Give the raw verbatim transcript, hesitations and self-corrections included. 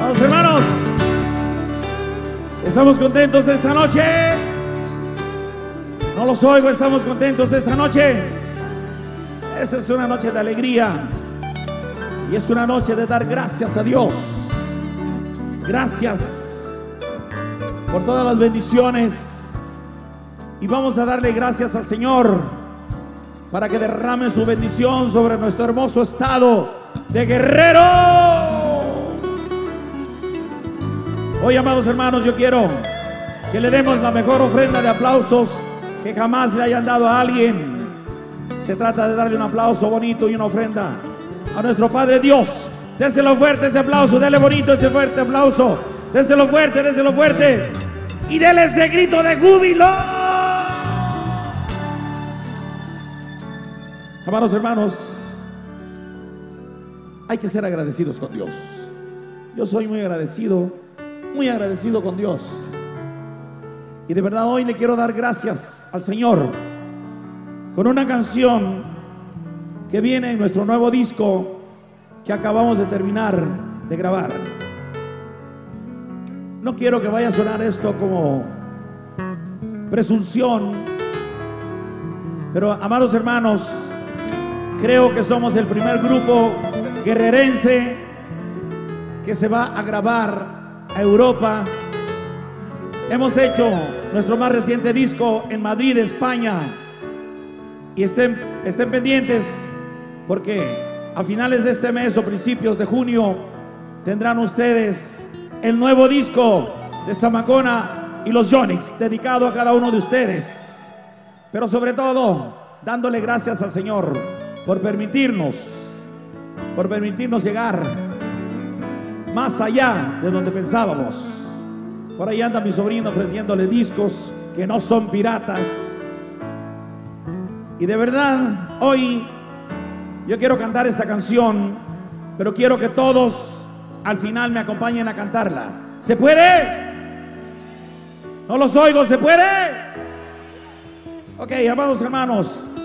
Vamos, hermanos, estamos contentos esta noche. No los oigo, estamos contentos esta noche. Esta es una noche de alegría y es una noche de dar gracias a Dios. Gracias por todas las bendiciones, y vamos a darle gracias al Señor para que derrame su bendición sobre nuestro hermoso estado de Guerrero. Hoy, amados hermanos, yo quiero que le demos la mejor ofrenda de aplausos que jamás le hayan dado a alguien. Se trata de darle un aplauso bonito y una ofrenda a nuestro Padre Dios. Déselo fuerte ese aplauso, dele bonito ese fuerte aplauso. Déselo fuerte, déselo fuerte. Y dele ese grito de júbilo. Amados hermanos, hay que ser agradecidos con Dios. Yo soy muy agradecido, muy agradecido con Dios. Y de verdad hoy le quiero dar gracias al Señor con una canción que viene en nuestro nuevo disco que acabamos de terminar de grabar. No quiero que vaya a sonar esto como presunción, pero amados hermanos, creo que somos el primer grupo guerrerense que se va a grabar a Europa. Hemos hecho nuestro más reciente disco en Madrid, España, y estén, estén pendientes porque a finales de este mes o principios de junio tendrán ustedes el nuevo disco de Zamacona y los Yonix, dedicado a cada uno de ustedes, pero sobre todo dándole gracias al Señor por permitirnos, por permitirnos llegar más allá de donde pensábamos. Por ahí anda mi sobrino ofreciéndole discos que no son piratas. Y de verdad, hoy yo quiero cantar esta canción, pero quiero que todos al final me acompañen a cantarla. ¿Se puede? No los oigo, ¿se puede? Ok, amados hermanos,